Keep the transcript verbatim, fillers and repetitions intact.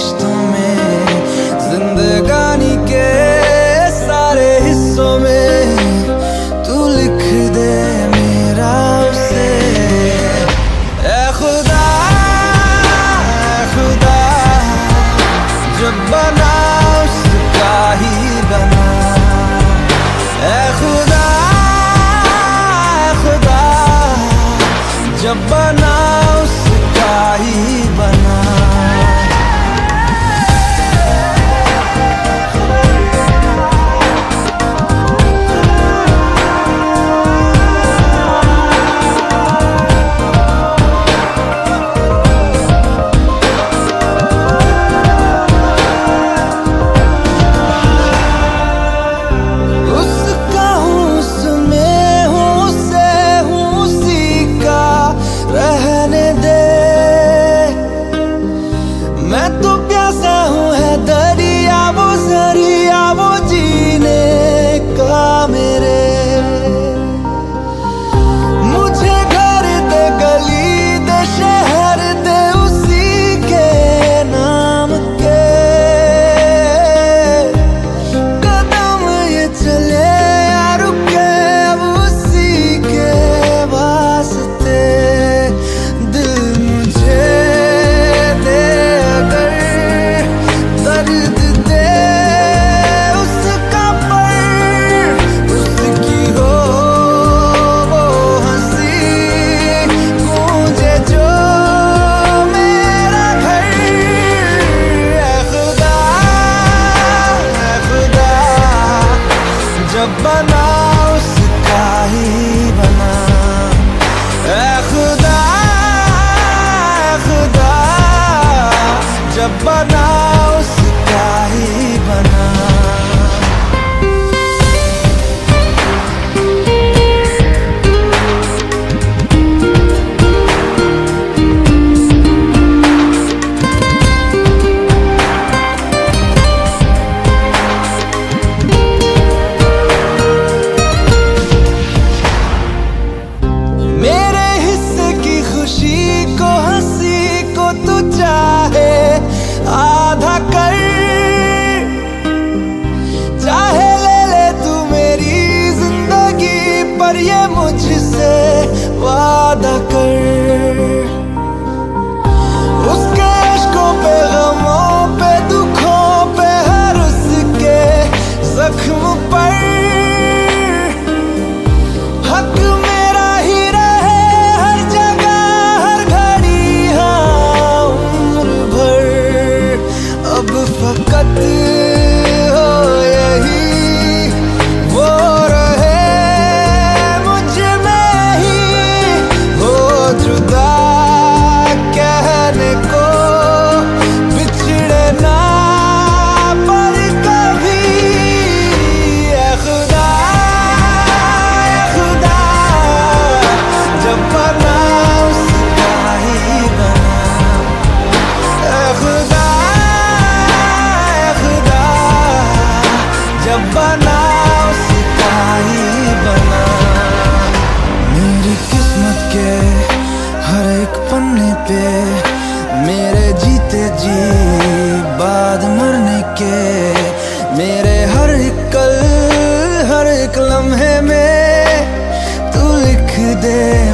रिश्तों में, जिंदगानी के सारे हिस्सों में तू लिख दे मेरा उसे। ऐ खुदा ऐ खुदा, जब बना उसका ही बना। ऐ खुदा ऐ खुदा, जब बना उसका ही बना। मैं तो प्यासा हूँ है दरिया वो जरिया वो जीने का मेरे। मुझे घर दे गली दे शहर दे उसी के नाम के। कदम ये चले या रुके अब उसी के वास्ते। दिल मुझे जब बना उसका ही बना। ऐ खुदा ऐ खुदा, जब बना उसका ही बना। तू चाहे आधा कर, चाहे ले ले तू मेरी जिंदगी, पर ये मुझसे वादा कर। उसके इश्कों पे गमों पे दुखों पे हर उसके जख्म पर हक मेरा ही रहे हर जगह हर घड़ी। हाँ उम्र भर अब फकत हो यही वो रहे मुझ में ही। हो जुदा कहने को बिछड़े ना पर कभी। ऐ खुदा ऐ खुदा, जब बना उसका ही बना। ऐ खुदा ऐ खुदा, जब बना उसका ही बना। मेरी किस्मत के हर एक पन्ने पे मेरे जीते जी बाद मरने के, मेरे हर एक कल हर एक लम्हे में तू लिख दे